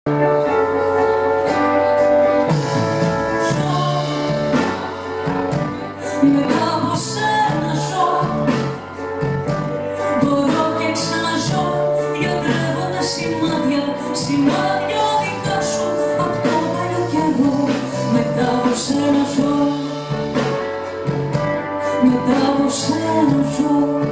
Μετά από σένα ζω, μπορώ και ξαναζώ, γιατρεύω τα σημάδια, σημάδια δικά σου απ' το παλιό καιρό. Μετά από σένα ζω, μετά από σένα ζω.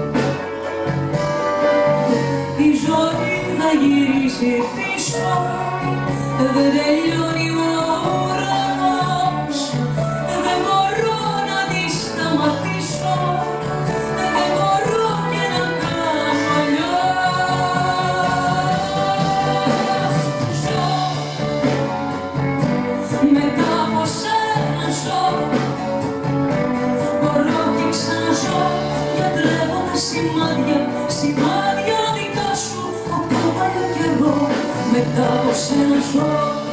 Η ζωή θα γυρίσει πίσω, δεν τελειώνει ο ουρανός. Δεν μπορώ να τη σταματήσω, δεν μπορώ και να κάνω αλλιώς. Ζω, μετά από σένα ζω, μπορώ και ξαναζώ, γιατρεύω τα σημάδια, σημάδια δικά σου απ' το παλιό καιρό. Μετά από σένα ζω,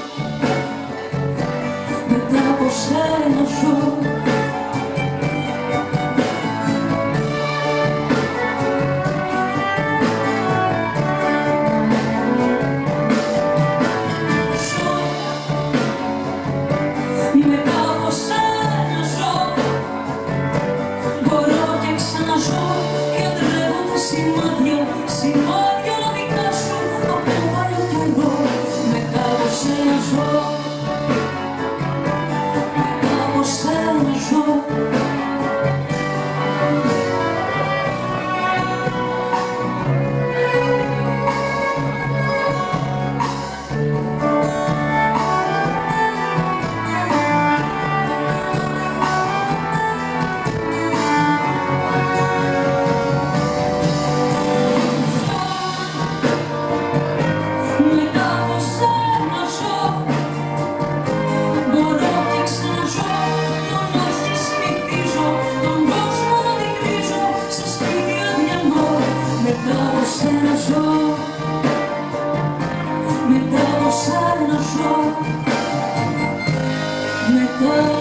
μετά από σένα ζω. Μετά από σένα ζω, μπορώ και ξαναζώ, γιατρεύω τα σημάδια, σημάδια δικά σου απ' το παλιό καιρό. Μετά από σένα ζω, μετά από σένα ζω. Μετά από σένα ζω, μπορώ και ξαναζώ, τον όχι συνηθίζω, τον κόσμο να την κρίζω, στα σπίτια διανώ. Μετά από σένα ζω, μετά από σένα ζω, μετά